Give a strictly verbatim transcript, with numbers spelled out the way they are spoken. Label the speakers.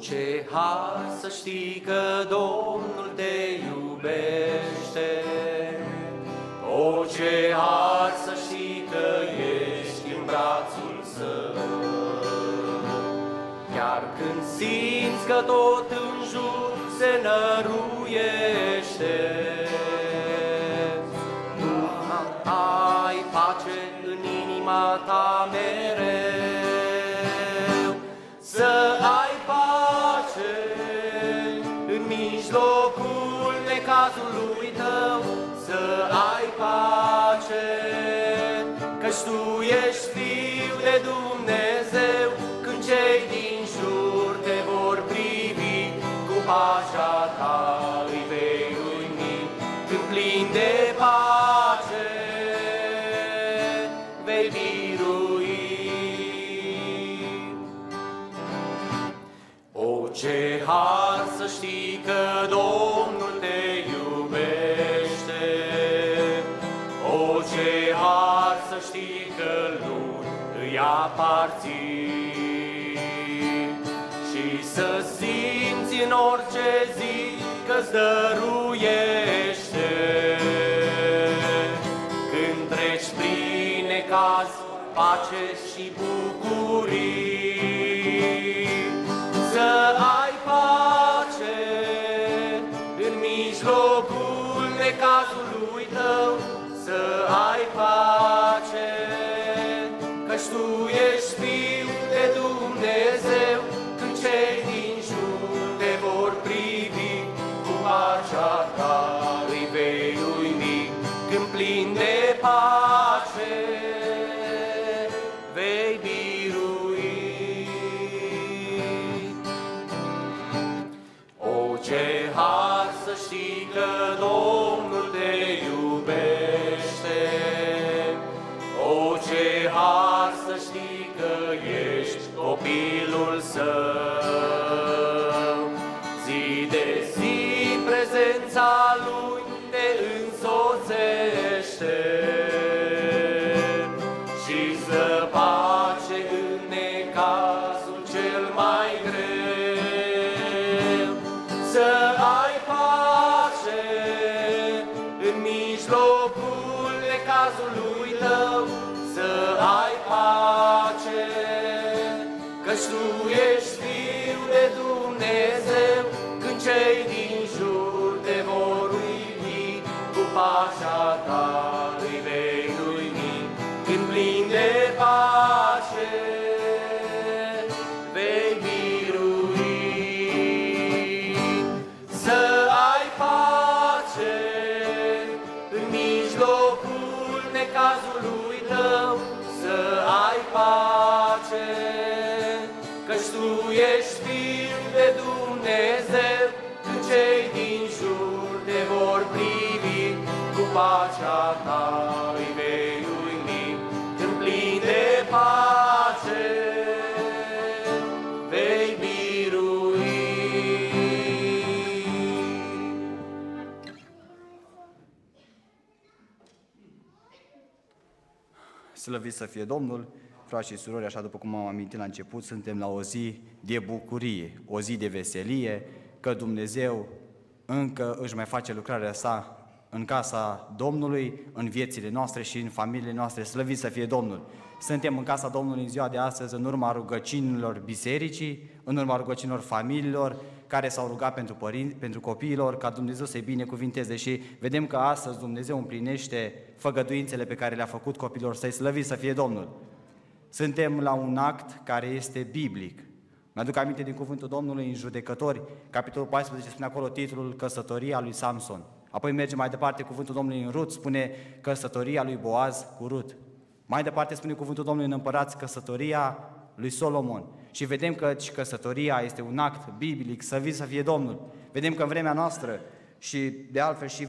Speaker 1: ce har să știi că Domnul te iubește. O, ce har să știi că ești în brațul Său. Chiar când simți că tot în jur se năruiește, nu ai pace în inima ta mereu. Să ai pace în mijlocul necazului tău, să ai pace, căci tu ești Fiul de Dumnezeu. Când cei din jur te vor privi, cu pacea ta îi vei uimi. Când plin de pace vei birui. O, ce har să știi că Domnul te iubește. O, ce har să știi că Lui îi aparții. Și să simți în orice zi că-ți dăruiește. Când treci prin necaz, pace și bucurii. Să ai pace în mijlocul necazului tău, să ai pace, căci tu ești Fiul de Dumnezeu. Când cei din jur te vor privi, cu pacea ta îi vei uimi. Când plin de pace vei birui. O, ce har să știi că Domnul te iubește. O, ce har să știi că ești copilul Său. Zi de zi prezența Lui te însoțește și să pace în necazul cel mai greu. Să ai pace în mijlocul necazului tău, să ai pace, căci tu ești Fiul de Dumnezeu. Când cei din jur te vor uimi, cu pacea ta îi vei uimi. Când plin de pace vei birui. Să ai pace în mijlocul necazului tău, să ai pace, căci tu ești Fiul de Dumnezeu. Când cei din jur te vor privi, cu pacea ta îi vei uimi. Când plin de pace vei birui.
Speaker 2: Slăvit să fie Domnul! Frați și surori, așa după cum am amintit la început, suntem la o zi de bucurie, o zi de veselie, că Dumnezeu încă își mai face lucrarea sa în casa Domnului, în viețile noastre și în familiile noastre. Slăvit să fie Domnul! Suntem în casa Domnului în ziua de astăzi în urma rugăciunilor bisericii, în urma rugăciunilor familiilor care s-au rugat pentru părinți, pentru copiilor, ca Dumnezeu să-i binecuvinteze. Și vedem că astăzi Dumnezeu împlinește făgăduințele pe care le-a făcut copiilor săi. Slăvit să fie Domnul! Suntem la un act care este biblic. Mi-aduc aminte din cuvântul Domnului în Judecători, capitolul paisprezece, spune acolo titlul Căsătoria lui Samson. Apoi merge mai departe cuvântul Domnului în Rut, spune Căsătoria lui Boaz cu Rut. Mai departe spune cuvântul Domnului în Împărați, Căsătoria lui Solomon. Și vedem că căsătoria este un act biblic, slăvit să fie Domnul. Vedem că în vremea noastră și de altfel și